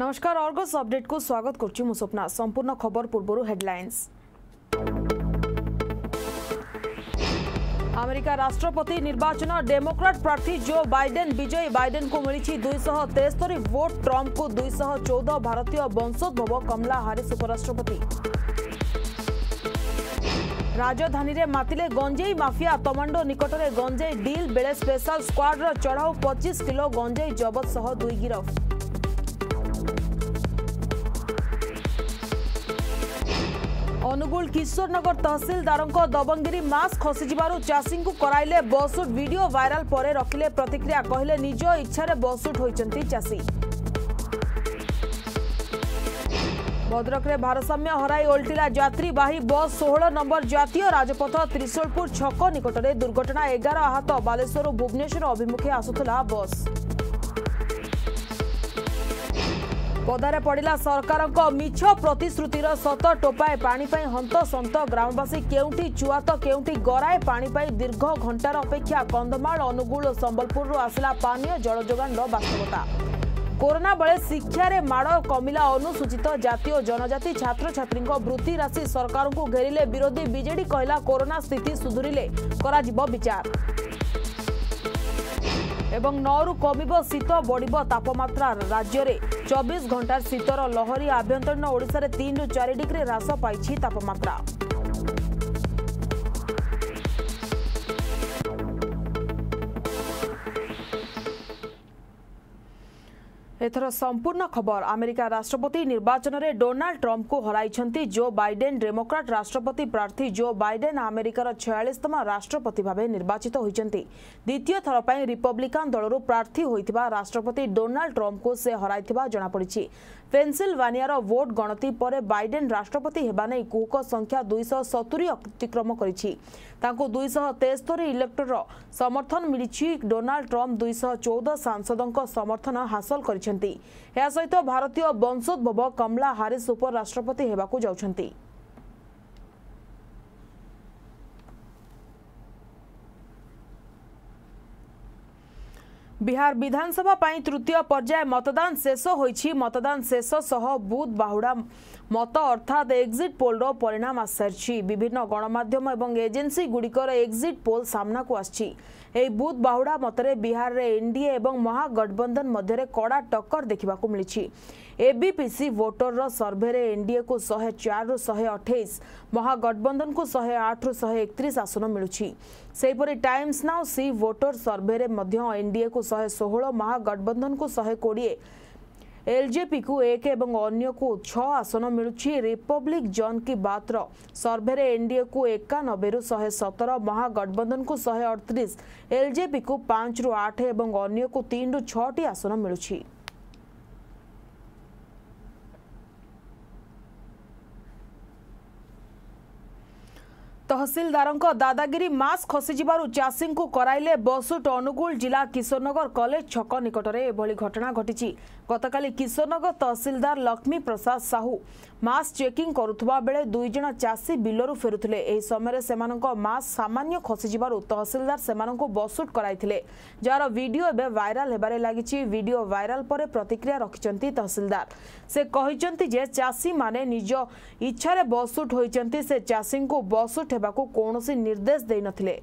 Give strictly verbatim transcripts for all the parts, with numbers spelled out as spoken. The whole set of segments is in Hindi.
नमस्कार अर्गस अपडेट को स्वागत करछि मु स्वप्ना। संपूर्ण खबर पूर्व हेडलाइंस। अमेरिका राष्ट्रपति निर्वाचन डेमोक्राट प्रार्थी जो बाइडेन विजयी। बाइडेन को मिली दुईश तेस्तरी वोट, ट्रंप को दुईश चौदह। भारतीय वंशोद्भव कमला हारिस उपराष्ट्रपति। राजधानी रे मातिले गंजेई माफिया। तमांडो निकटरे गंजेई डील बेले स्पेशल स्क्वाड चढ़ाऊ पच्चीस किलो गंजेई जबत सह दुई गिरफ। अनुगुल किशोरनगर तहसीलदार दबंगिरी मास्क खसीजु चाषी को कराइले बसुट। वीडियो वायरल पर रखिले प्रतिक्रिया। कहले निज इच्छा बसुट होइचंती चाषी। भद्रक रे भारसाम्य हराई ओल्टिला यात्रीवाही बस। सोलह नंबर जातीय राजपथ त्रिशूलपुर छक निकटरे दुर्घटना। एगार आहत। बालेश्वर भुवनेश्वर अभिमुखे आसुथला बस। पदारे पड़ा सरकार मिछ प्रतिश्रुतिर सत टोपाए पानी पाई हंत सत। ग्रामवासी केउंटी चुआ तो केउंटी गराए पानी पाई दीर्घ घंटार अपेक्षा। कंधमाल अनुगुल संबलपुर आसला पानीय जल जोगान वास्तवता। कोरोना बेले शिक्षा रे माड़ कमिला। अनुसूचित जाति और जनजाति छात्र छात्री वृत्ति राशि सरकार को घेरिले विरोधी। बीजेडी कहला कोरोना स्थिति सुधुरिले कराजिबो विचार। एवं नौ कमिब शीत बढ़िब तापमात्रा। राज्य में चौबीस घंटार शीतर लहरी। आभ्यंतरीण ओडिशा रे तीन रु चार डिग्री ह्रास पाइछि तापमात्रा। एथर संपूर्ण खबर। अमेरिका राष्ट्रपति निर्वाचन में डोनाल्ड ट्रंप को हराइछंती जो बाइडेन। डेमोक्राट राष्ट्रपति प्रार्थी जो बाइडेन अमेरिकार छियालीसतम राष्ट्रपति भाव निर्वाचित होइछंती। द्वितीय थर पर रिपब्लिकान दलरू प्रार्थी होइथिबा राष्ट्रपति डोनाल्ड ट्रंप को से हराइथिबा जणा पड़िछि। पेनसिल्वानियार वोट गणति पर बाइडेन राष्ट्रपति हेबा नै कुहक संख्या दुईश सतुरी अतिक्रम करिछि। तांको दुईश तेस्तरी इलेक्टर समर्थन मिली। डोनाल्ड ट्रंप दुईश चौदह सांसदों समर्थन हासिल करिसेंती। या सहित भारतीय वंशोद्भव कमला हारिस उपराष्ट्रपति हेबाकू जाउछंती। बिहार विधानसभा पाई तृतीय पर्याय मतदान शेष होइछि। मतदान शेष सह बूथ बाहुडा मत अर्थात एक्जिट पोल रो परिणाम आसारछि। विभिन्न गणमाध्यम एवं एजेंसी गुड़िकर एक्जिट पोल सामना को आछि। एही बूथ बाहुडा मतरे बिहार रे एनडीए एवं महागठबंधन मध्य कड़ा टक्कर देखा मिली। एबीपीसी वोटर रो सर्वे रे एनडीए को एक सौ चार रु एक सौ अट्ठाईस, महागठबंधन को एक सौ आठ रु एक सौ इकतीस आसन मिलुछि। सेहीपरि Times Now C Voter survey रे मध्य एनडीए को एक सौ सोलह, महागठबंधन को एक सौ बीस, एलजेपी को एक एवं अन्य को छह आसन मिलुछि। रिपब्लिक जन की बात रो सर्वे रे एनडीए को इक्यानवे रु एक सौ सत्रह, महागठबंधन को एक सौ अड़तीस, एलजेपी को पाँच रु आठ एवं अन्य को तीन रु छह टी आसन मिलुछि। तहसीलदार दादागिरी मास्क खसीजु चाषी को कराइले बसुट। अनुगुल जिला किशोरनगर कॉलेज छक निकटरे एभली घटना घटी। गतकाली किशोरनगर तहसीलदार लक्ष्मी प्रसाद साहू मास्क चेकिंग करुवा बेले दुई जण चाषी बिलरू फेरुथिले। एही समय सेमानक मास्क सामान्य खसीजु तहसीलदार सेमानक बसुट कराइथिले, जार वीडियो एबे वायरल हेबारे लागिछि। वीडियो वायरल पर प्रतिक्रिया रखिचंती तहसीलदार। से कहिचंती जे चाषी माने निज इच्छा रे बसुट होइचंती। से चाषी को बसुट हेबाकू कोनोसी निर्देश देइ नथिले।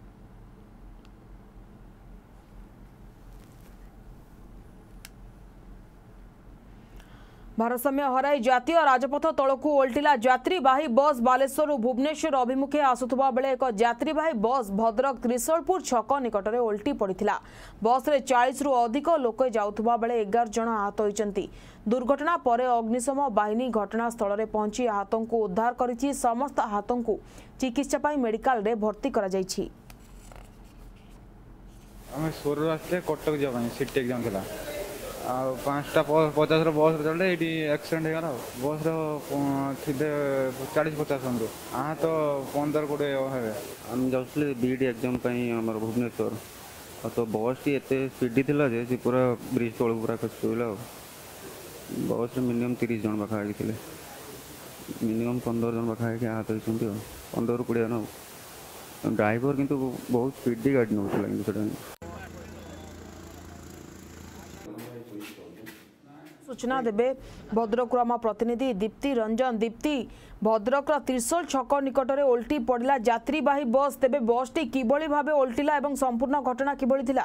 भारसाम्य हराई जातीय राजपथ तलकू ओल्टिला यात्रीवाही बस। बालेश्वर भुवनेश्वर अभिमुखे आसुथबा बेले एक यात्रीवाही बस भद्रक त्रिशूलपुर छक निकटरे ओल्टी पड़िथिला। बस रे चालीस रु अधिक लोक जाउथबा बेले एगार जण आहत होइचंती। दुर्घटना पर अग्निशम बाहिनी घटनास्थल रे पहुंची आहतों को उद्धार करिछि। समस्त आहतों को चिकित्सा पाई मेडिकल रे भर्ती करा जाइछि। हम सोर आस्ते कटक जा सिटी एग्जाम थिला पाँचटा पचास बस चलते ये एक्सीडेंट होगा। बस थे चालीस पचास जन हाँ तो पंद्रह कोड़े हे आम जाऊँ बीड एग्जाम आम भुवनेश्वर। तो बस टी एत स्पीड थी सी पूरा ब्रिज तौक पूरा खसगला। बस मिनिमम तीस जन पाखापाखि थे, मिनिमम पंद्रह जन पाखापाखि आहत होती। पंद्रह रु कोड़े जन। ड्राइवर किंतु बहुत स्पीड गाड़ी नौला। सूचना देबे भद्रक आम प्रतिनिधि दीप्ति रंजन। दीप्ति, भद्रक त्रिशूल छक निकट में ओल्टी पड़ा यात्रीवाही बस, तेबे बस टी किभली भाबे ओल्टिला एवं संपूर्ण घटना किभली थिला?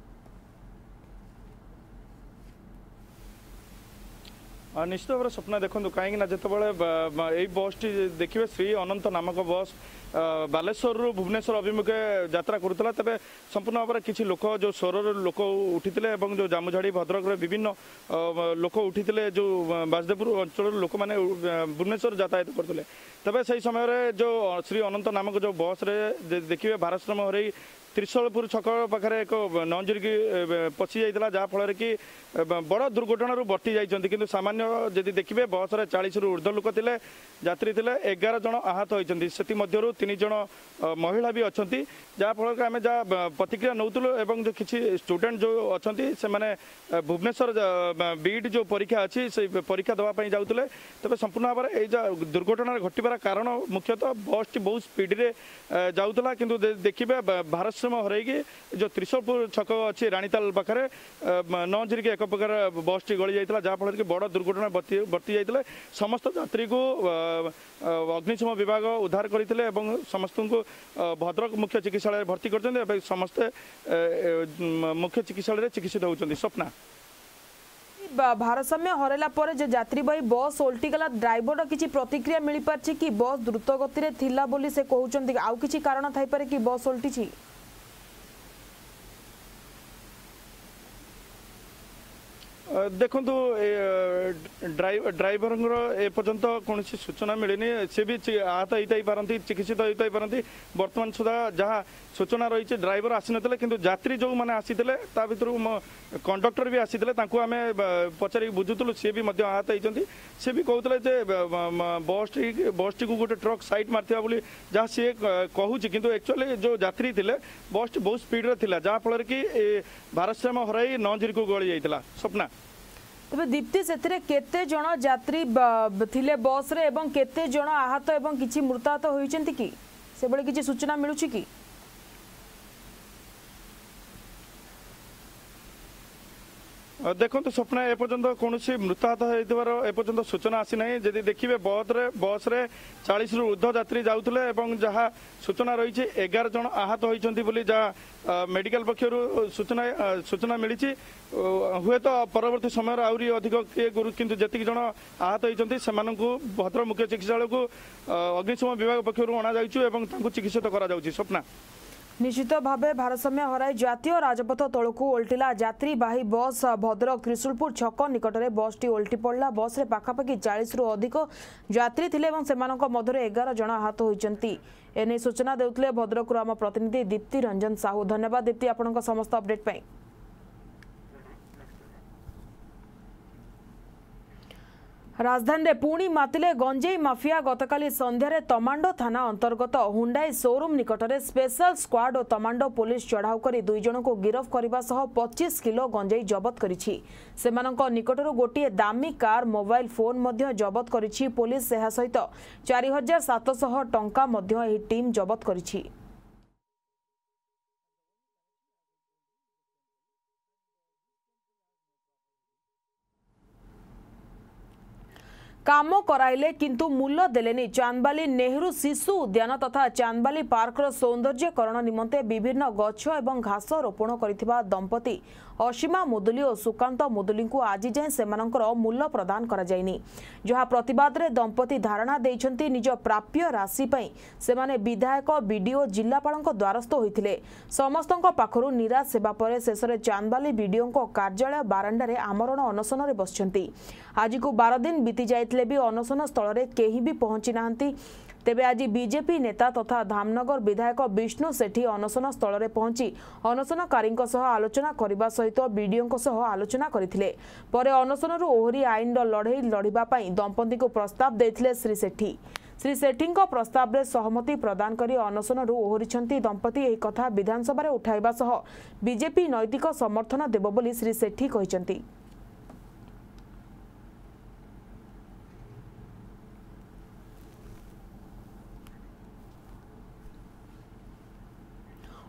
निश्चित भाव स्वप्न देखो कहीं जो बस टी देखिए श्री अनंत नामक बस बालेश्वर रु भुवनेश्वर अभिमुखे यात्रा करुला तेज संपूर्ण भाव में किसी लोक जो स्वर लोक उठी जो जामुझाड़ी भद्रक विभिन्न लोक उठी जो बासदेवपुर अंचल लोक मैंने भुवनेश्वर यातायात करते तेज से समय जो श्री अनंत नामक जो बस रे देखिए भारसाम्य हरई त्रिशूलपुर छक पाखे एक नंजुरी पशि जाता जहाँफल कि बड़ दुर्घटना बर्ती जाती कि सामान्य जदि देखिए बस रे चालीस रु ऊर्ध्व लोक थे यात्री थे एगार जन आहत होती से तीन जन महिला भी अच्छा जहाँफल आम जहाँ प्रतिक्रिया नौलु एवं जो किसी स्टूडेंट जो अच्छा से मैंने भुवनेश्वर बीट जो परीक्षा अच्छी से परीक्षा देवाई जाते तेज संपूर्ण भाव में यही दुर्घटना घटवार कारण मुख्यतः बस टी बहुत स्पीड रे जाऊला कि देखिए भारसाम्य हरई जो त्रिशूलपुर छक अच्छी रानीताल पाखे नंजुरी एक प्रकार बस टी गली जाता जहाँफल कि बड़ दुर्घटना बर्ती बर्ती जाते समस्त यात्री को अग्निशम विभाग उद्धार करते समस्त को भद्रक मुख्य चिकित्सालय भर्ती कर समस्ते मुख्य चिकित्सालय चिकित्सित होती। स्वप्ना, भारसाम्य हरैला पर जो यात्रीवाही बस ओल्टिगला ड्राइवर किसी प्रतिक्रिया मिल पार्छि कि बस द्रुत गति रे थिला बोली से कहउछन्ती आउ किछि कारण थाई पारे कि बस ओल्टिछि? देखो ड्राइवर एपर्यंत कौन सूचना मिलनी सी भी आहत होता पारती चिकित्सित होता पारती बर्तमान सुधा जहाँ सूचना रही ड्राइवर आसी नथिले किंतु यात्री जो मैंने आसी भर कंडक्टर भी आसी आम पचारि बुझुलु सी भी आहत होती सी भी कहते बस टी बस टी को गोटे ट्रक साइड मारता बोली जहाँ सी कहूँ किंतु एक्चुअली जो यात्री थे बस टी बहुत स्पीड रे थिला जहाँफल कि भारसाम्य हरई नंजुरी को गली जाता। स्वप्ना, तबे दीप्ति से केते जन यात्री थिले बस रे एवं केते जन आहत एवं किछि मृताहत होइचंती कि से बळे किछि सूचना मिलुछि कि? देखो तो स्वप्न एपर्यंत कौन मृताहत होपर सूचना आसी ना जदि देखिए बस रे बस रे चालीस रु ऊर्ध्व यात्री जाऊले जहाँ सूचना रही एगार जन आहत होती जहाँ मेडिकल पक्षर सूचना सूचना मिली हुए तो परवर्ती समय आहरी अधिक किए गुरु किंतु जी जन आहत होती से भद्रक मुख्य चिकित्सालय को अग्निशम विभाग पक्षर अणा चिकित्सित करा। स्वप्ना, निश्चित भाव भारसाम्य हराई जातीय राजपथ तलकू ओल्टिला यात्रीवाही बस भद्रक त्रिशूलपुर छक निकट में बस टी ओल्टी पड़ा बस रे पाखापाखि चालीस रु अधिक यात्री थिले एवं सेमानक मध्य एगार जन आहत होइचंती एने सूचना देउतले भद्रक आम प्रतिनिधि दीप्ति रंजन साहू। धन्यवाद दीप्ति आपनका समस्त अपडेट पाई। राजधानी में पुणी मातिले गंजेई माफिया गतकाली संध्यारे तमांडो थाना अंतर्गत हुंडाई शोरूम निकट में स्पेशल स्क्वाड और तमांडो पुलिस चढ़ाऊ कर दुई जन को गिरफ करने सह पच्चीस किलो गंजेई जबत करिछि। सेमानक निकटरू गोटे दामी कार मोबाइल फोन मध्य जबत करिछि पुलिस एहा सहित चार हजार सातशह टंका मध्य एही टीम जबत करिछि। काम कराइले किंतु मूल्य देलेनी चांदबाली नेहरू शिशु उद्यान तथा चांदबाली पार्कर सौंदर्यकरण निमंते विभिन्न गछ एवं घास रोपण करिथिबा दंपति असीमा मुदुली और सुकांत मुदुली को आज जाए सेमानकर मूल्य प्रदान करा जायनी जहाँ प्रतिवाद रे दंपति धारणा देइछंती निज प्राप्य राशि पई सेमाने विधायक बीडीओ जिल्लापालक द्वारस्थ होइथिले समस्तक पाखरु निराश सेवा परे शेषरे चांदबाली बीडीओ कार्यालय बारांडारे आमरण अनशन रे बसछंती। आज को बारह दिन बीती जाइथिले भी अनशन स्थल रे केही भी पहुंची नाहंती। तेबे आज बीजेपी नेता तथा धामनगर विधायक विष्णु सेठी अनशन स्थल रे पहुंची अनशनकारी आलोचना करने सहित बीडीओ सह आलोचना करथिले। परे अनशनरू ओहरी आईन लड़ई लड़िबा पई दंपति को प्रस्ताव देथिले श्री सेठी। श्री सेठी प्रस्ताव रे सहमति प्रदान करी अनशनरू ओहरिछंती दंपति एही कथा विधानसभा रे उठाइबा सह बीजेपी नैतिक समर्थन देबो बोली श्री सेठी कहिसंती।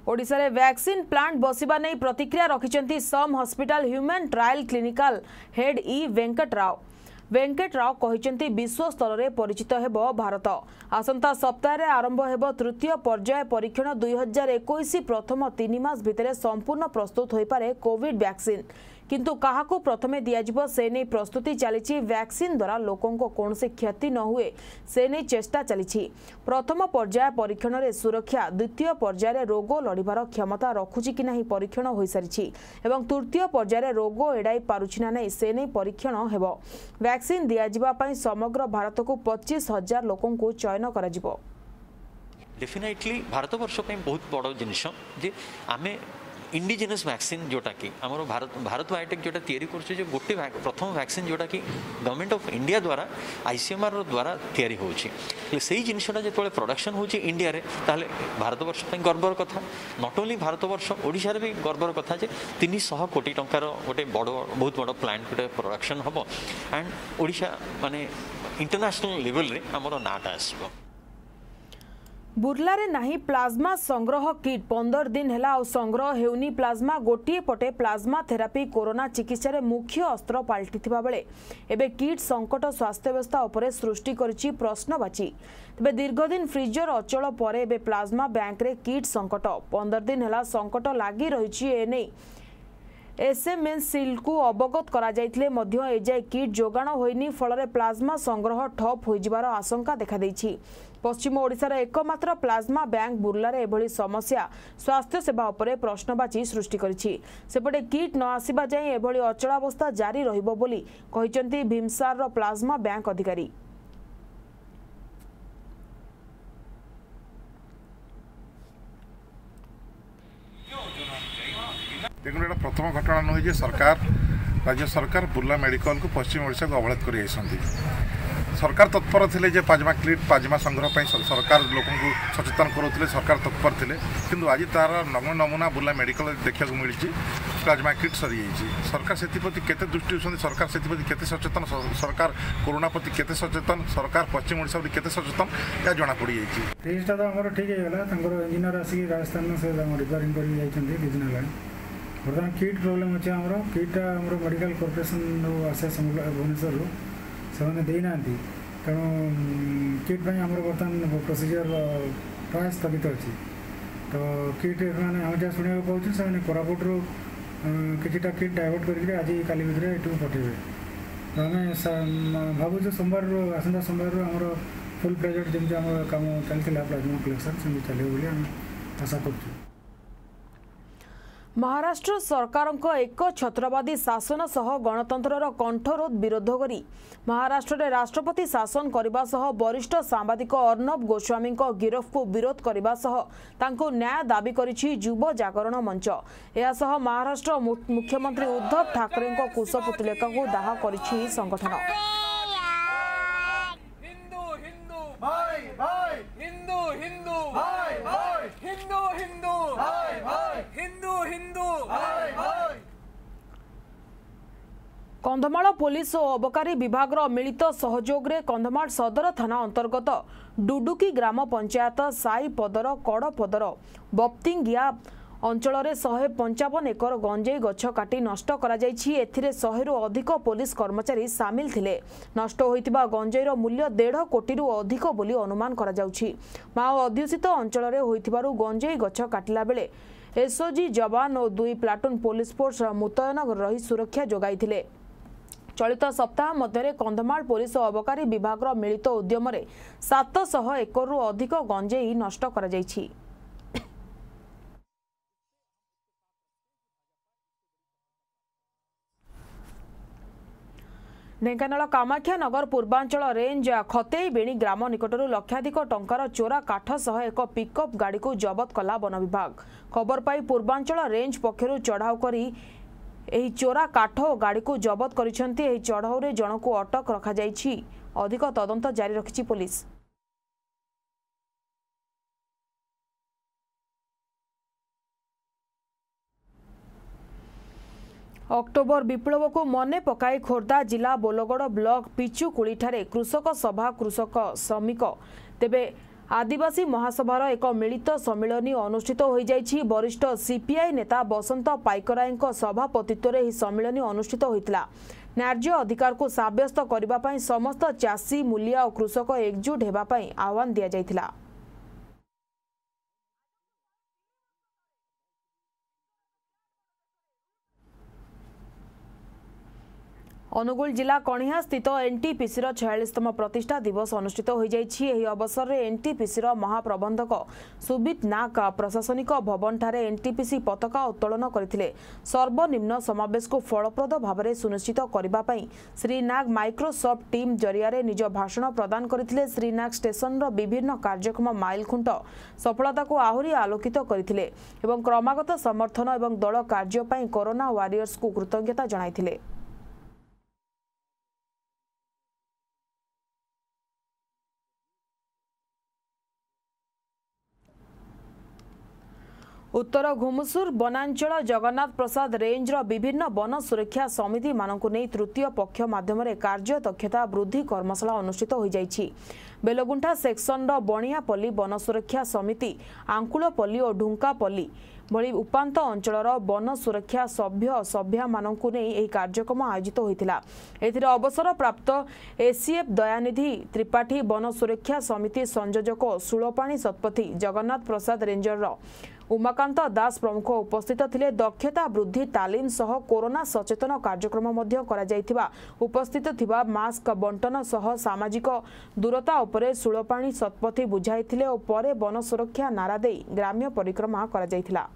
ओडिशा रे वैक्सीन प्लांट बसिबा नै प्रतिक्रिया रखिचंती SUM hospital human trial clinical head E Venkat Rao Venkat Rao कहिचंती विश्व स्तर में परिचित हेबो भारत आसंता सप्ताह रे आरंभ हेबो तृतीय पर्याय परीक्षण दुई हजार इक्कीस प्रथम तीन मास भितर संपूर्ण प्रस्तुत होई पारे कोविड वैक्सीन किंतु काहाकू प्रथमे दियाजिबो से नै प्रस्तुति चलीछि वैक्सीन द्वारा लोकों को कौनसी क्षति न हुए से नै चेष्टा चलीछि प्रथम पर्याय परीक्षण रे सुरक्षा द्वितीय पर्याय रे रोग लड़िबार क्षमता रखुछि कि नाही परीक्षण होई सारिछि एवं तृतीय पर्याय रे रोग एडाई पारुछि ना नै से नै परीक्षण हेबो वैक्सीन दियाजिबा पई समग्र भारत को पच्चीस हजार लोकों को चयन कराजिबो डेफिनेटली भारत वर्ष पे बहुत बड़ जिनिस जे आमे इंडिजिनस वैक्सीन जोटा कि आमर भारत भारत बायोटेक जोटा तैयारी करछे जो गोटे प्रथम वैक्सीन जोटा कि गवर्नमेंट ऑफ इंडिया द्वारा आईसीएमआर द्वारा तैयारी होछि से जिनसटा जो प्रोडक्शन होछि इंडिया रे ताले भारत वर्ष पे गर्वर कथा नॉट ओनली भारत वर्ष ओडिशा रे भी गर्वर कथा जे तीन सौ कोटी टंकार गोटे बड़ बहुत बड़ प्लांट गोटे प्रोडक्शन हबो एंड ओडिशा माने इंटरनेशनल लेवल रे हमरो नाटा आसबो बुर्ला रे नाही प्लाज्मा संग्रह किट पंदर दिन हेला और संग्रह हेउनी प्लाज्मा गोटे पटे प्लाज्मा थेरापी कोरोना चिकित्सा रे मुख्य अस्त्र पाल्टिथिबा बेले एबे किट संकट स्वास्थ्य व्यवस्था उपरे सृष्टि करछि प्रश्नवाची तबे दीर्घदिन फ्रीजर अचल परे एबे प्लाज्मा बैंक रे किट संकट पंदर दिन हेला संकट लागि रहिछि एनै एसएमएस सिल को अवगत करा जाइतले मध्य एजाय किट जोगाण होइनी फल प्लाज्मा संग्रह ठप हो जिबार आशंका देखा देछि पश्चिम ओडिशा रे एकमात्र प्लाज्मा बैंक बुर्ला रे एभली समस्या स्वास्थ्य सेवा उपरे प्रश्नवाची सृष्टि करिछि सेपटे किट न आसीबा जाय एभली अचलावस्था जारी रहिबो बोली कहिसंती भीमसार रो प्लाज्मा बैंक अधिकारी देखो एटा प्रथम घटना नुहे जे सरकार राज्य सरकार बुर्ला मेडिकल को पश्चिम ओडिशा को अवहेलित कर सरकार तत्पर थे जे प्लाज्मा किट प्लाज्मा संग्रह पर सरकार लोक सचेतन करुले सरकार तत्पर थे किंतु आज तार नग्न नमूना बुर्ला मेडिकल देखा मिली प्लाज्मा किट सरी जाइए सरकार से केते दृष्टि देते सरकार से केते सचेतन सरकार कोरोना प्रति केते सचेतन सरकार पश्चिम ओडिशा प्रति केते सचेतन या जना पड़ी जाइए फ्रिजटा तो आमर ठीक है इंजीनियर आसिक राजस्थान से रिपेयरिंग कर बर्तमान किट प्रोब्लेम अच्छे आमर किटा आमर मेडिकल कॉर्पोरेशन आसे भुवनेश्वर से देना तेणु किट आमर बर्तमान प्रोसीजर प्राय स्थगित अच्छी तो किट मैंने आम जहाँ शुणा पाऊँ से कोरापुटू किटा किट डाइवर्ट करके आज काली भितर ये पठेबे तो आम भावुँ सोमवार आसंता सोमवार आमर फुल प्रेजेंट जमी आम कम चलता प्लाज्मा कलेक्शन से चलो बोली आम आशा कर महाराष्ट्र सरकार एक छत्रवादी शासन सह गणतंत्र कंठरोध विरोध करी महाराष्ट्र में राष्ट्रपति शासन करने सह वरिष्ठ सांबादिक अर्णब गोस्वामी गिरफ को विरोध करने सह तांको न्याय दाबी करिछि युव जागरण मंच या सह महाराष्ट्र मुख्यमंत्री उद्धव ठाकरे कुशपुतलिका को दाह करिछि संगठन कंधमाल पुलिस और अबकारी विभाग मिलित सहयोग रे कंधमाल सदर थाना अंतर्गत डुडुकी ग्राम पंचायत साई पदर कड़पदर बप्तिंगिया अंचल में शहे पंचावन एकर गंजेई गछ काटी नष्ट करा जायछि एथिरे शहे रु अधिक पुलिस कर्मचारी सामिल थिले नष्ट होइतिबा गंजेईर मूल्य डेढ़ कोटी रु अधिक बोली अनुमान करा जाउछि माओ अध्युषित अंचल में होइतिबारु गंजेई गछ काटिला बेले एसओजी जवान और दुई प्लाटून पुलिस फोर्स मुतयन रही सुरक्षा जोगाइथिले चलित सप्ताह मध्य कंधमाल पुलिस और अबकारी विभाग मिलित उद्यम सात सौ एकर रु अधिक गंजेई नष्ट करा जायछि ढेंकानाल कामाख्या नगर पूर्वांचल रेंज खतेईबेणी ग्राम निकटरू लक्षाधिक टंकार चोरा काठ सह एक पिकअप गाड़ी को जबत कला वन विभाग खबर पाई पूर्वांचल रेंज पक्षरु चढ़ाऊ करी एही चोरा काठ और गाड़ी को जबत करिसेंती एही चढ़ाऊ रे जण को अटक रखा जायछि अधिक तदंत जारी रखिछि पुलिस अक्टोबर विप्लव को मने पकाई खोर्धा जिला बोलगड़ ब्लॉक पिचुकुड़ी ठारे कृषक सभा कृषक श्रमिक तेबे आदिवासी महासभार एक मिलित सम्मिलन अनुष्ठित हो जाइछि। वरिष्ठ सीपीआई नेता बसंत पाइकराय सभापतित्व में सम्मिलन अनुष्ठित होता। न्याय्य अधिकार को साब्यस्त करने समस्त चाषी मूलिया और कृषक एकजुट होगापी आह्वान दि जाइथिला। अनुगुल जिला कणिहा स्थित एनटीपीसी छियालीसतम प्रतिष्ठा दिवस अनुष्ठित हो जाइछि। एही अवसर में एनटीपीसी महाप्रबंधक सुबित नाग प्रशासनिक भवन ठारे एनटीपीसी पताका उत्तोलन करथिले। सर्वनिम्न समावेश को फलप्रद भाव में सुनिश्चित करबा पई श्री नाग माइक्रोसॉफ्ट टीम जरिया निज भाषण प्रदान करथिले। श्री नाग स्टेशन रो विभिन्न कार्यक्रम माइल खुंट सफलता को आहुरी आलोकित करथिले एवं क्रमागत समर्थन एवं दल कार्य पई कोरोना वारियर्स को कृतज्ञता जणाइथिले। उत्तर घुमुसुर वनांचल जगन्नाथ प्रसाद रेंज रो विभिन्न वन सुरक्षा समिति मानकु नै तृतीय पक्ष माध्यम कार्य दक्षता वृद्धि कर्मशाला अनुष्ठित हो जाइछि। बेलगुंठा सेक्शन रो बणियापल्ली वन सुरक्षा समिति आंकुलपल्ली और ढुंकापल्ली भली उपांत अंचलर वन सुरक्षा सभ्य सभ्या मानकु नै एही कार्यक्रम आयोजित होइतिला। एथिरे अवसर प्राप्त एसीएफ दयानिधि त्रिपाठी वन सुरक्षा समिति संयोजक सुळपाणी सतपथी जगन्नाथ प्रसाद रेंजर उमाकांत दास प्रमुख उपस्थित थिले। दक्षता वृद्धि तालीम सह कोरोना सचेतन कार्यक्रम मध्य करा जायथिबा उपस्थित थिबा मास्क बंटन सह सामाजिक दूरता उपरे सुळपाणी सतपथी बुझाइथिले और परे वन सुरक्षा नारा देई ग्राम्य परिक्रमा करा जायथिला।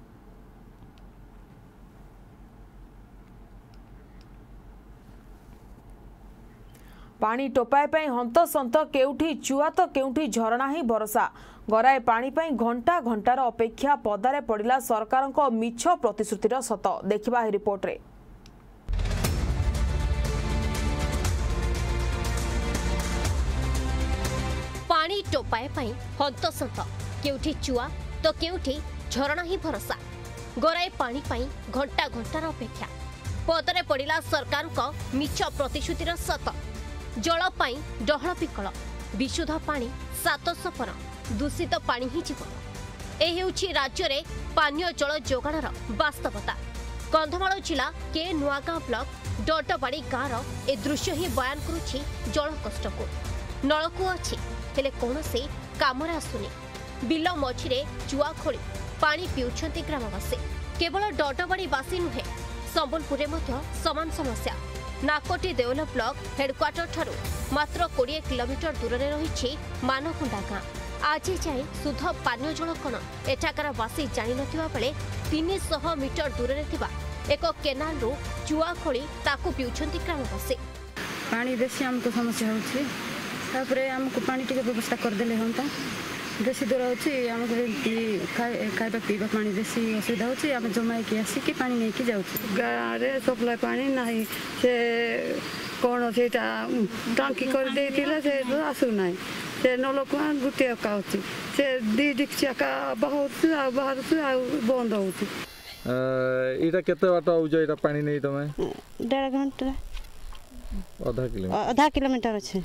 पानी टोपाए पई हंतसंत केउठी चुआ तो केउठी झरणा ही भरोसा। गराए पानी पई घंटा घंटार अपेक्षा पदारे पड़िला सरकारक मिछ प्रतिश्रुतिर सत। देखिबा ही रिपोर्ट रे। पानी टोपाए पई हंतसंत केउठी चुआ तो केउठी झरणा ही भरोसा। गराए पानी पई घंटा घंटार अपेक्षा पदारे पड़िला सरकारक मिछ प्रतिश्रुतिर सत। जल पाई डहल पिकल विशुद्ध पानी सात सफर दूषित पानी ही जीवन। यह राज्य में पानीय जल जोगाणर वास्तवता। कंधमाल जिला के नुआगां ब्लॉक डटबाड़ी गाँवर ए दृश्य ही बयान करुछि जल कष्ट को। नलकूप अच्छी हेले कौनसी कामर आसुनी। बिल मझिरे चुआ खोली पानी पिउछंती ग्रामवासी। केवल डटबाड़ीवासी नुहे संबलपुर में समान समस्या। नाकोटी देउल ब्लॉक हेडक्वार्टर ठारू मात्र बीस किलोमीटर दूर में रही मानकुंडा गाँ। आज जाए शुद्ध पानीय जल कण एठाकार वासी जानि नथिबा बेले तीन सौ मीटर दूर में थिबा एक केनाल रु चुआ खोली ताकू पिउछंती ग्रामवासी। पानी बेसी हमको समस्या होछि तापरे हमको पानी टिके व्यवस्था कर देले होंता। बेसी दूर होछि हमको खाइबा पीबा पानी बेसी असुविधा होछि। हम जमाई के आसी के पानी नहीं के जाउछि। गाँव रे सप्लाई पानी नाही से कौन से टांकी कर देथिला से आसु नाही से नलकुआ गुटे का होछि से दी डिक्सिया का बहुत बाहर से बंद होछि। एटा केते बाट आउज एटा पानी नहीं तमे डेढ़ घंटा आधा किलोमीटर आधा किलोमीटर अछि।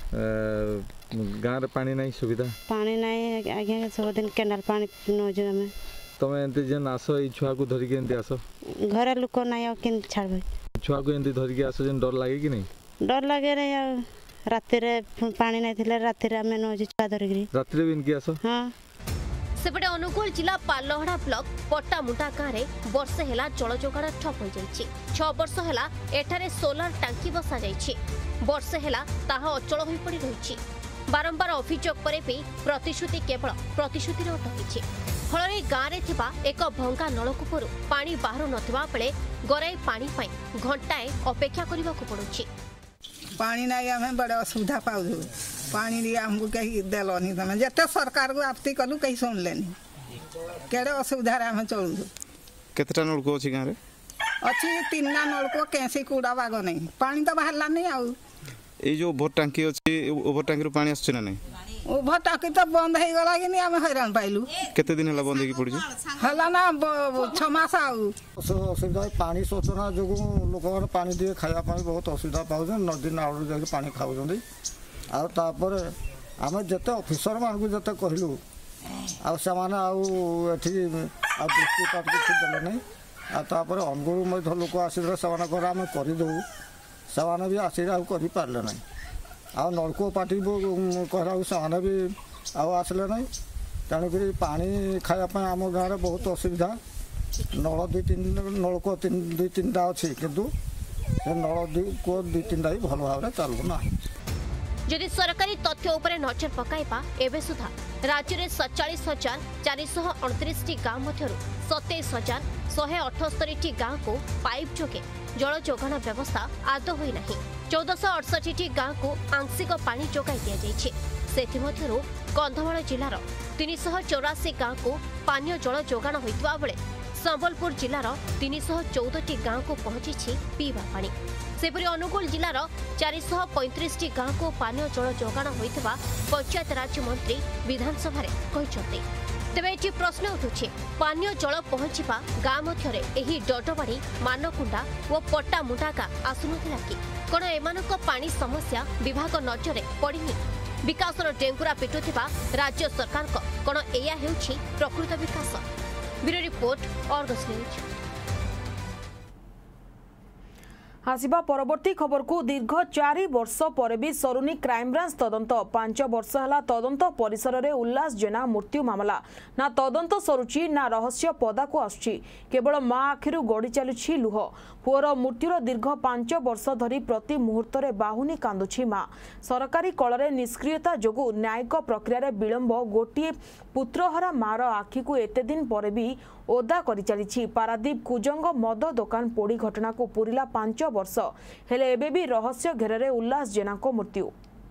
गाँव रे पानी नहीं सुविधा पानी नहीं आगे सब दिन केनाल पानी न जो हमें तमे एंते जन आसो ई छुआ को धरि के एंते आसो घर लोक नहीं आ किन छाड़बे छुआ को एंते धरि के आसो जन डर लागे कि नहीं? डर लागे रे यार राति रे पानी नहीं थिले राति रे हमें न छुआ धरि के राति रे बिन के आसो। हां सेपटे अनुगुल जिला पालहड़ा ब्लॉक पट्टामुंडा गाँव में वर्षे हेला जल जोगाण ठप हो जाइछि। छह वर्ष हेला एठारे सोलार टांकी बसा जाइछि। वर्षे हेला ताहा अचल होई पड़ी रहिछि। बारंबार अभियोग पर भी प्रतिश्रुति केवल प्रतिश्रुति अटकी। फल गाँव में थिबा एक भंगा नलकूपरू पानी बाहर नथिबा बेले गराई पानी पाई घंटाए अपेक्षा करबाकू पड़ुछि। पानी नहीं हमें बड़े असुविधा पाऊ पानी दिए हमको कहीं दिलनी तुम जिते सरकार को आपत्ति कलु कहीं सुन लेनी केड़े असुविधा हमें चलू। केतटा नलकूप अछि गाँव रे? अच्छी तीन नलकूप कैसी कूड़ा बाग नहीं पानी तो बाहर नहीं आउ। ए जो ओभर टांकी अछि ओभर टांकी रो पानी आछै ना नहीं? ओभर टांकी तो बंद हो गला कि नहीं हमें हैरान पाइलु। केते दिन हला बंद होई पड़ी हला ना छह मास आउ। असुविधा पानी सोचना जो लोक माने पानी दिए खाया पानी बहुत असुविधा पाउछन। नदी नाल जाके पानी खाउछन आ तापर आम जिते ऑफिसर मानक जिते कहलु आने दृष्टिपात किसी देले नहीं आपर अनुगुण मध्य लोक आसिले से आम करदे से भी आसिक पारे ना आ नलकूप पार्टी कहला से भी आसले ना तेणुक पानी खायापी आम गाँव में बहुत असुविधा नल दुई तीन नलकूप तीन दुई तीन टा अच्छी किंतु नल कूप दुई तीन टा भी भल भाव चलुना जदि सरकारी तथ्य उपरे नजर पकाइबा एबे सुधा राज्य में सैंतालीस हजार चार सौ अड़तीस गाँव मध्यरु सत्ताईस हजार शहे अठस्तरी गाँव को पाइप जोगे जल जोगाण व्यवस्था आदौ होई नहीं चौदह सौ अड़सठी गाँव को आंशिक पानी जोगाई दिया जाइछे सेथिमध्यरु कंधमाल जिलार तीन सौ चौरासी गाँव को पानीय जल जोगाण होइतबा बेले संबलपुर जिलार तीन सौ चौदह गाँव को पहुंची पीवा पानी सेपरी अनुगुल जिलार चार सौ पैंतीस गाँव को पानीय जल जोगाण होइतबा पंचायत राज मंत्री विधानसभा कहते तेबे एटी प्रश्न उठुछि पानीय जल पहुंचीबा गाँ मध्यरे एही डडबाड़ी मानकुंडा और पट्टामुंडा गाँ आसुनथिला कि कोन एमानक पानी समस्या विभाग नजरे पड़िनी विकासर डेंगुरा पिटुथिबा राज्य सरकार को कोन एया हेउछि प्रकृत विकास ब्यूरो रिपोर्ट अर्गस न्यूज। आसिबा परवर्ती खबर को दीर्घ चार वर्ष पर भी सरुनी क्राइमब्रांच तदंत पांच वर्ष है तदंत परिसर में उल्लास जेना मृत्यु मामला ना तदंत सरुची ना रहस्य पदा को आसुची केवल मां आखिरु गड़ी चलुछि लुह पुअर मृत्युर दीर्घ पांच वर्ष धरी प्रति मुहूर्त में बाहुनी कांदुछि मां सरकारी कलरे निष्क्रियता जोगु न्यायिक प्रक्रिया विलंब गोटे पुत्रहरा मार आखि को एते दिन पर भी ओदा करि चलिछि पारादीप कुजंग मद दुकान पोड़ी घटना को पूरिला पांच वर्ष हेले एबे भी रहस्य घेरे उल्लास जेना को मृत्यु।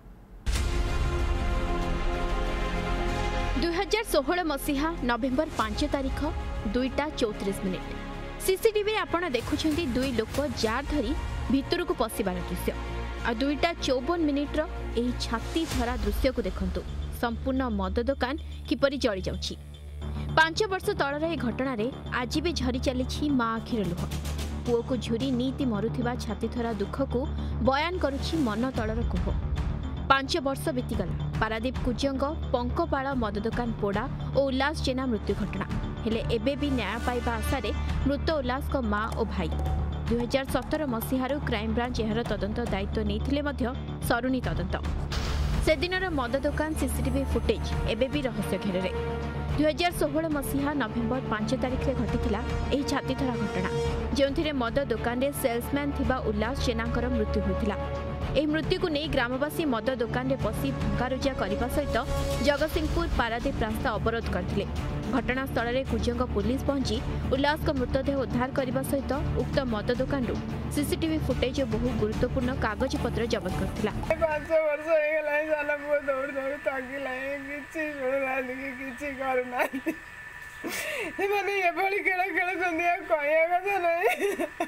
दुई हजार षोहल मसीहा नवेम्बर पांच तारिख दुईटा चौतीस मिनिट सीसीटीवी आपण देखुछंती दुई लोक जार धरी भितर को पशिबार दृश्य आ दुईटा चौवन मिनिट्र एही छाती धरा दृश्य को देखंतु संपूर्ण मद दुकान किपरि जळी जाउछि पांच वर्ष तलर ए घटना रे आज भी झरी चली मां आखिर लुह पुओ को झुरी नीति मरुथिबा छातीथरा दुख को बयान करुछि मन तलर कुह पांच वर्ष बीतीगला पारादीप कुजंग पंकपाଳ मद दुकान पोड़ा और उल्लास जेना मृत्यु घटना हेले एबे भी न्याय पाइबा आशारे मृत उल्लास को मां और भाई दुई हजार सतर मसीहारू क्राइमब्रांच एहर तदंत दायित्व नहीं मध्य सरुनी तदंत से दिनर मद दुकान सीसीटीवी फुटेज एबे भी रहस्य घेरे दुई हजार षोहल मसीहा नवेम्बर पांच तारिख में घटी यह छातीथरा घटना जो मद दुकान में सेल्समैन थिबा उल्लास जेनांकर मृत्यु होता यह मृत्यु को नहीं ग्रामवासी मद दुकान में पशि भंगारुजा करने सहित जगतसिंहपुर पारादीप रास्ता अवरोध करते घटनास्थल में कुजंग पुलिस पहुंची उल्लास को मृतदेह उद्धार करने सहित उक्त मद दुकान सीसीटीवी फुटेज और बहु गुरुत्वपूर्ण कागज पत्र जबत करथिला पांच वर्ष हो गला साला पो दौड़ दौड़ ताकिला किछि सुना किछि करना माने एभली खेल खेल संदिया कहया कथा नहीं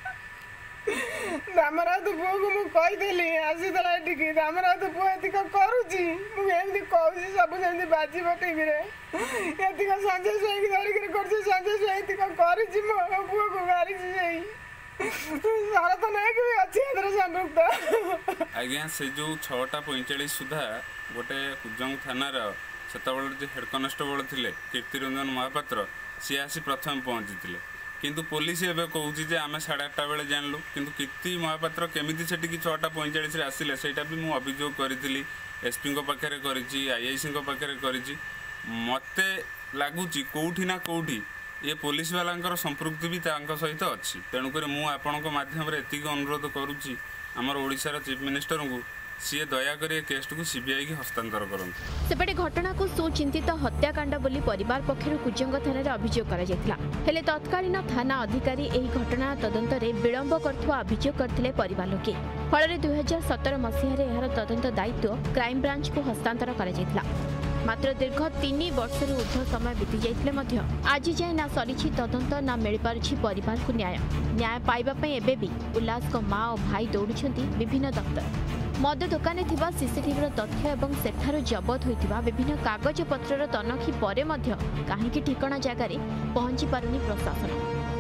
दामरात पुओ को मु कहीदेली आसीला टिकी दामरात पुओ एतिक करूची मु एमती कहूची सब जेमती बाजी टीवी रे एतिक संजय सोई धरिक करछि संजय सोई एतिक करूची मो पुओ को मारिछि जाई सारा तो नहीं कि अच्छी है तेरे संयुक्त आज्ञा से जो छटा पैंचाश सुधा गोटे कुजंग थानार से हेड कनेस्टेबल थे कीर्तिरंजन महापात्र सी आसी प्रथम पहुँची किंतु पुलिस एवं कहूँ आम साढ़े आठटा बेले जानलु किंतु कीर्ति महापात्र केमी से छटा पैंचाश आसिले सेटा भी मुझे अभियोग करी एसपी पाखे आईआईसी पाखे कर मत लगुच कौटी ना कौटी ये पुलिस वाला संपृक्ति भी सहित अच्छी तेणुक मुझे माध्यम एतिक अनुरोध करुच्ची आमर ओडिशार चीफ मिनिस्टर को सी दयाक केस को सीबीआई की हस्तांतर करते सेपटे घटना को सुचिंतित हत्याकांड बोली परिवार पक्षर कुजंग थाना अभियोग कर तत्कालीन थाना अधिकारी एही घटना तदंत विलंब करथुवा अभियोग करथिले परिवार लोके फल दुई हजार सतर मसीह यार तदंत दायित्व क्राइमब्रांच को हस्तांतर कर मात्र दीर्घ तीन वर्ष ऊर्ध्व समय बीती जाइए आज जाए ना सरी तदंत ना मिल पारुछि परिवार को न्याय न्याय पाइबापी एबे भी उल्लास को माँ और भाई दौड़ुछंती विभिन्न दफ्तर मद दुकान थिबा सीसीटीवी तथ्य एवं सेठारु जबत होइतिबा विभिन्न कागज पत्रर तनखी परे मध्य काहेकि ठिकाना जगार पहुंची पारुनी प्रशासन।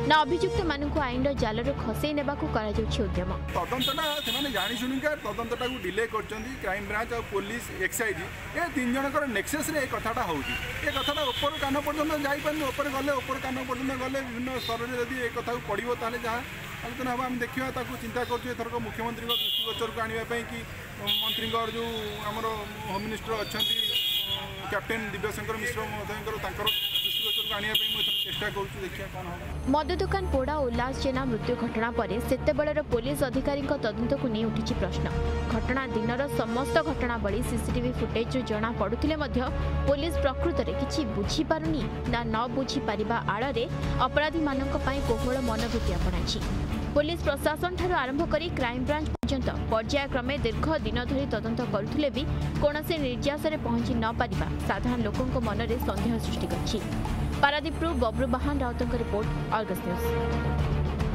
ना अभियुक्त मानक आईन जालर खसई ने उद्यम तदंतटा से जाणी शुणिका तदंतटा डिले कर क्राइम ब्रांच और पुलिस एक्साइज ए तीन जनकर नेक्सेस रे कथाटा होउची ए कथाटा ऊपर कान पर्यंत जाई पारनी ऊपर गले ऊपर कान पर्यंत गले विभिन्न स्तर में यदि ए कथा पड़ो ताले जहाँ आलोचना हम देखा चिंता कर मुख्यमंत्री दृष्टिगोचर को आने कि मंत्री जो आमर होम मिनिस्टर अच्छा कैप्टेन दिव्यशंकर मिश्र महोदय दृष्टिगोचर को आने चेष्टा कर देखिए कौन हम मद दुकान पोड़ा और उल्लास जेना मृत्यु घटना पर सेतेबेलर पुलिस अधिकारी तदंत को नहीं उठी प्रश्न घटना दिनर समस्त घटनावली सीसीटीवी फुटेज जना पड़ुथिले मध्य पुलिस प्रकृत में किछि बुझी पारुनी ना न बुझी पारिबा आड़े अपराधी मानक पई कोहल मनोवृत्ति अपनाछि पुलिस प्रशासन ठारू आरंभ करी क्राइम ब्रांच पर्यंत पर्यायक्रमे दीर्घ दिन धरी तदंत करुथिले भी कोनोसी निर्यास रे पहुंची न पारिबा साधारण लोकंक मनरे संदेह सृष्टि करछि। पारादीपरू बबलू बाहान राउतଙ୍କ रिपोर्ट अर्गस न्यूज।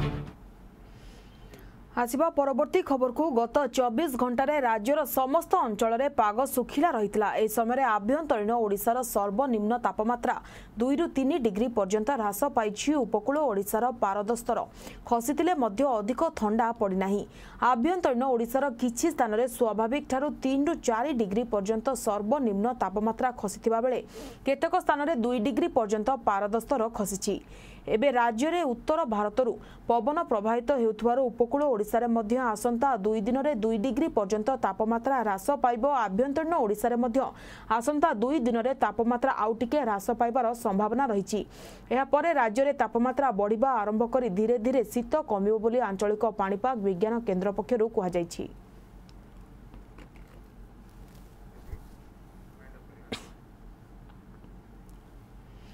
आसिबा परवर्ती खबर को गत चौबीस घंटे राज्यर समस्त अंचल में पाग सुखिला रहितला। ए समय आभ्यंतरीण ओडिशार सर्वनिम्न तापमात्रा दुई रु तीन डिग्री पर्यंत ह्रास पाइछि। उपकूल ओडिशार पारदस्तर खसिथिले मध्य अधिक ठंडा पड़िनाही। आभ्यंतरीण ओडिशार किछि स्थान रे स्वाभाविक ठारू तीन रु चार डिग्री पर्यंत सर्वनिम्न तापमात्रा खसिथिबा बेले केतेक स्थान रे दुई डिग्री पर्यंत पारदस्तर खसिछि। एबे राज्य रे उत्तर भारतरू पवन प्रभावित हेउथवार उपकूल ओडिशा रे मध्य आसंता दुई दिन रे दुई डिग्री पर्यंत तापमात्रा ह्रास पाइबो। आभ्यंतरीण ओडिशा रे मध्य आसंता दुई दिन रे तापमात्रा आउ टिके ह्रास पाइबार संभावना रहिछि। एहा परे राज्य रे तापमात्रा बढ़िबा आरंभ करी धीरे धीरे शीत कमिबो बोली आंचलिक पाणीपाग विज्ञान केन्द्र पक्षरु कुहा जायछि।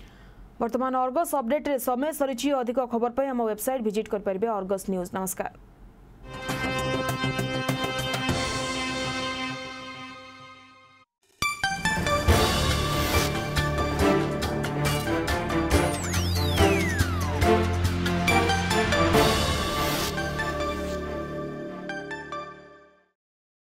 वर्तमान अर्गस अपडेट रे समय सरिछि। अधिक खबर पर हम वेबसाइट विजिट कर परिबे अर्गस न्यूज। नमस्कार।